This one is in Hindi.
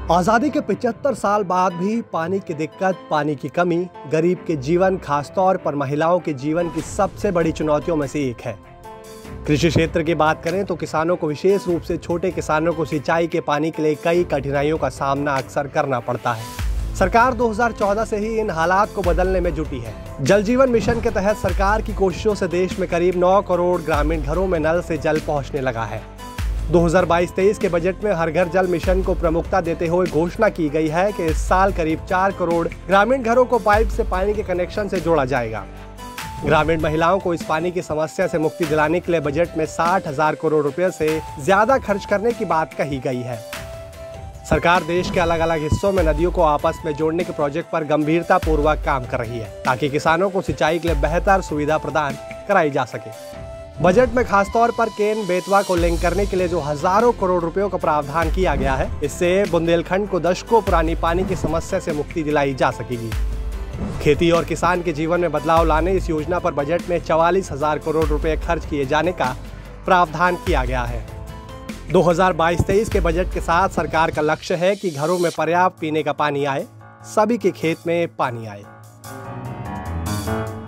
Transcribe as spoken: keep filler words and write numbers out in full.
आज़ादी के पचहत्तर साल बाद भी पानी की दिक्कत, पानी की कमी गरीब के जीवन, खासतौर पर महिलाओं के जीवन की सबसे बड़ी चुनौतियों में से एक है। कृषि क्षेत्र की बात करें तो किसानों को, विशेष रूप से छोटे किसानों को सिंचाई के पानी के लिए कई कठिनाइयों का सामना अक्सर करना पड़ता है। सरकार दो हज़ार चौदह से ही इन हालात को बदलने में जुटी है। जल जीवन मिशन के तहत सरकार की कोशिशों से देश में करीब नौ करोड़ ग्रामीण घरों में नल से जल पहुंचने लगा है। दो हज़ार बाईस तेईस के बजट में हर घर जल मिशन को प्रमुखता देते हुए घोषणा की गई है कि इस साल करीब चार करोड़ ग्रामीण घरों को पाइप से पानी के कनेक्शन से जोड़ा जाएगा। ग्रामीण महिलाओं को इस पानी की समस्या से मुक्ति दिलाने के लिए बजट में साठ हजार करोड़ रुपए से ज्यादा खर्च करने की बात कही गई है। सरकार देश के अलग अलग हिस्सों में नदियों को आपस में जोड़ने के प्रोजेक्ट पर गंभीरता पूर्वक काम कर रही है, ताकि किसानों को सिंचाई के लिए बेहतर सुविधा प्रदान कराई जा सके। बजट में खासतौर पर केन बेतवा को लिंक करने के लिए जो हजारों करोड़ रुपयों का प्रावधान किया गया है, इससे बुंदेलखंड को दशकों पुरानी पानी की समस्या से मुक्ति दिलाई जा सकेगी। खेती और किसान के जीवन में बदलाव लाने इस योजना पर बजट में चवालीस हजार करोड़ रुपए खर्च किए जाने का प्रावधान किया गया है। दो हज़ार बाईस तेईस के बजट के साथ सरकार का लक्ष्य है कि घरों में पर्याप्त पीने का पानी आए, सभी के खेत में पानी आए।